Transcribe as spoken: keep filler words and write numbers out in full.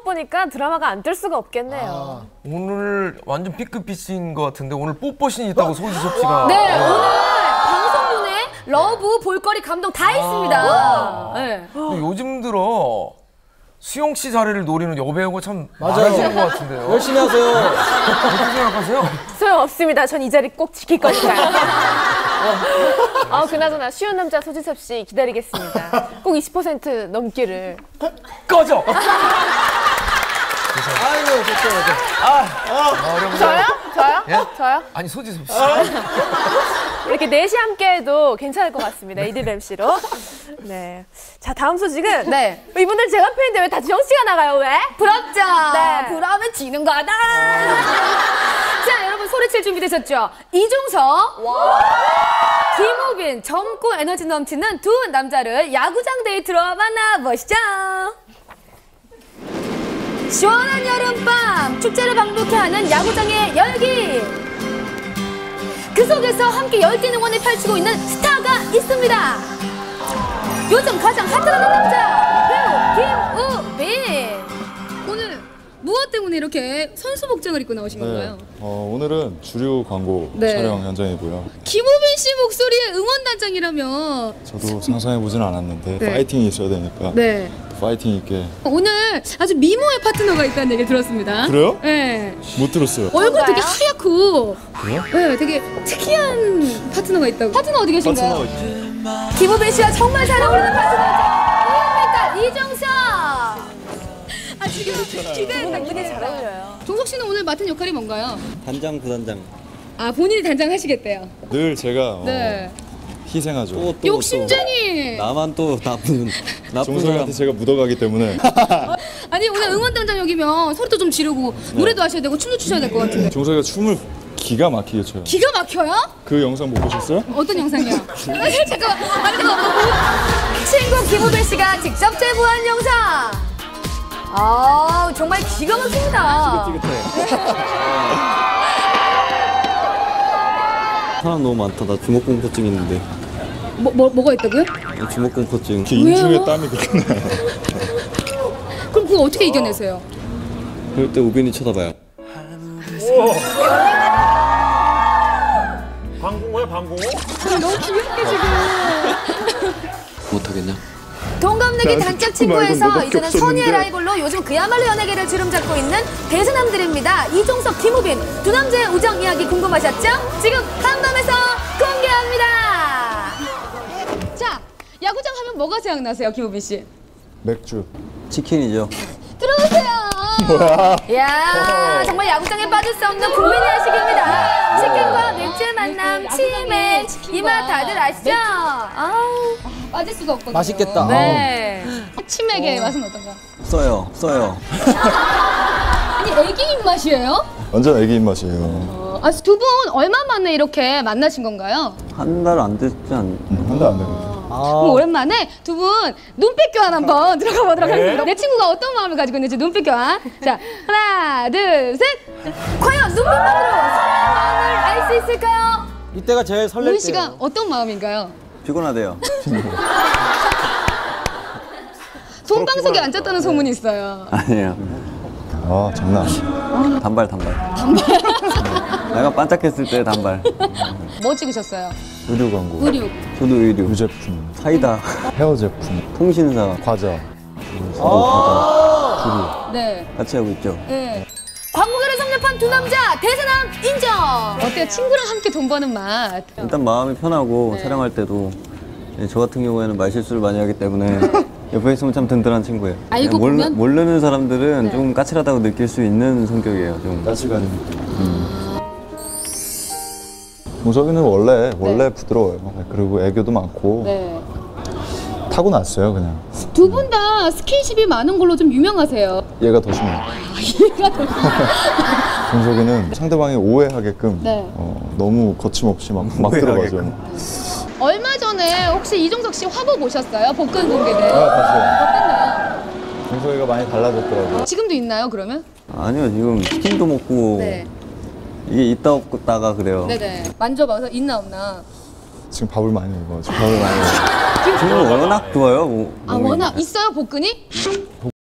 보니까 드라마가 안 뜰 수가 없겠네요. 아, 오늘 완전 B급 피씨인 것 같은데 오늘 뽀뽀신이 있다고 소지섭 씨가. 네, 네, 오늘 방송분에 러브, 볼거리, 감동 다 있습니다. 아, 네. 근데 요즘 들어 수영 씨 자리를 노리는 여배우가 참 많아지는 것 같은데요. 열심히 하세요. 어떻게 생각하세요? 소용없습니다. 전 이 자리 꼭 지킬 거니까요. 아, 그나저나 쉬운 남자 소지섭 씨 기다리겠습니다. 꼭 이십 퍼센트 넘기를. 꺼져! 아이고, 좋죠, 좋죠. 아, 아, 어려운데. 저요? 저요? 예? 저요? 아니, 소지섭 씨. 이렇게 넷이 함께해도 괜찮을 것 같습니다. 이들 엠씨로. 네. 자, 다음 소식은. 네. 이분들 제가 팬인데 왜 다 지영 씨가 나가요? 왜? 부럽죠? 네. 부러우면 지는 거다. 자, 여러분 소리칠 준비 되셨죠? 이종석, 김우빈, 젊고 에너지 넘치는 두 남자를 야구장 데이트로 만나보시죠. 시원한 여름밤, 축제를 방불케 하는 야구장의 열기. 그 속에서 함께 열띤 응원을 펼치고 있는 스타가 있습니다. 요즘 가장 핫하는 남자, 배우 김우빈. 오늘 무엇 때문에 이렇게 선수 복장을 입고 나오신 건가요? 네. 어, 오늘은 주류 광고 네. 촬영 현장이고요. 김우빈 씨 목소리의 응원단장이라며. 저도 상상해보진 않았는데 네. 파이팅이 있어야 되니까 네. 파이팅 있게. 오늘 아주 미모의 파트너가 있다는 얘기 들었습니다. 그래요? 네. 못 들었어요. 얼굴 되게 하얗고. 그래요? 네, 되게 특이한 파트너가 있다고. 파트너 어디 계신가요? 파트너. 김우빈 씨와 정말 잘 어울리는 파트너죠. 이은빛깔 이종석. 아, 지금 기대해. 당근이 잘 어울려요. 종석 씨는 오늘 맡은 역할이 뭔가요? 단장, 부단장. 아, 본인이 단장하시겠대요. 늘 제가 네. 어, 희생하죠. 또, 또, 욕심쟁이. 또. 나만 또 나쁜, 나쁜 종석이한테 사람. 제가 묻어가기 때문에 아니, 오늘 응원단장 여기면 소리도 좀 지르고 노래도 하셔야 되고 춤도 추셔야 될 것 같은데. 종석이가 춤을 기가 막히게 춰요. 기가 막혀요? 그 영상 못 보셨어요? 어떤 영상이요? 아니, 잠깐만. 아니, 잠깐만. 친구 김우빈 씨가 직접 제보한 영상. 아, 정말 기가 막힙니다. 사람 너무 많다. 나 주먹공포증 있는데. 뭐, 뭐, 뭐가 있다고요? 주먹공포증. 이렇게 인중에 땀이 그렇게 나요. 그럼 그거 어떻게 이겨내세요? 그럴 때 우빈이 쳐다봐요. 방공호야 방공호? 너무 귀엽게 지금. 못하겠냐? 동갑내기 단짝 친구에서 뭐밖에 이제는 없었는데. 선의의 라이벌로 요즘 그야말로 연예계를 주름잡고 있는 대세남들입니다. 이종석, 김우빈 두 남자의 우정 이야기 궁금하셨죠? 지금 한밤에서 공개합니다. 자, 야구장 하면 뭐가 생각나세요, 김우빈 씨? 맥주. 치킨이죠. 들어오세요. 뭐야? 이야, 정말 야구장에 빠질 수 없는 국민 야식입니다. 치킨과 맥주의 만남, 치맥. 이 맛 다들 아시죠? 아우, 빠질 수가 없거든요. 맛있겠다. 네. 치맥의 맛은 어떤가요? 써요, 써요. 아니, 애기 입맛이에요? 완전 애기 입맛이에요. 어, 아, 두 분 얼마 만에 이렇게 만나신 건가요? 한 달 안 됐지 않? 한 달 안 되거든요. 그럼 오랜만에 두 분 눈빛 교환 한번 들어가 보도록 하겠습니다. 내 친구가 어떤 마음을 가지고 있는지 눈빛 교환. 자, 하나, 둘, 셋. 과연 눈빛만으로 사랑의 마음을 알 수 있을까요? 이때가 제일 설렐 우빈 씨가 어떤 마음인가요? 피곤하대요. 손방석에 앉았다는 소문이 있어요. 아니에요. 아, 장난 아니야. 단발, 단발. 단발? 내가 반짝했을 때 단발. 뭐 찍으셨어요? 의류 광고. 의류. 저도 의류. 유제품. 사이다. 헤어 제품. 통신사. 과자. 저도 과자. 네. 같이 하고 있죠. 네. 광고계를 섭렵한 두 남자 대세남 인정. 어때요? 친구랑 함께 돈 버는 맛. 일단 마음이 편하고 네. 촬영할 때도 예, 저 같은 경우에는 말실수를 많이 하기 때문에 옆에 있으면 참 든든한 친구예요. 알고 그냥 몰, 보면? 모르는 사람들은 네. 좀 까칠하다고 느낄 수 있는 성격이에요. 좀. 까칠가리 느낌. 종석이는 원래 원래 부드러워요. 그리고 애교도 많고 네. 타고났어요 그냥. 두 분 다 스킨십이 많은 걸로 좀 유명하세요. 얘가 더 심해요. 얘가 더 종석이는 상대방이 오해하게끔 네. 어, 너무 거침없이 막, 막 들어가죠. 얼마 전에 혹시 이종석 씨 화보 보셨어요? 복근 공개대. 아, 봤어요. 어땠나요? 종석이가 많이 달라졌더라고요. 지금도 있나요, 그러면? 아니요, 지금 치킨도 먹고 네. 이게 있다 없다가 그래요. 네네. 만져봐서 있나 없나. 지금 밥을 많이 먹어가지고. 밥을 많이 먹어요. 지금 워낙 좋아요. 뭐, 아, 몸이. 워낙 있어요, 복근이?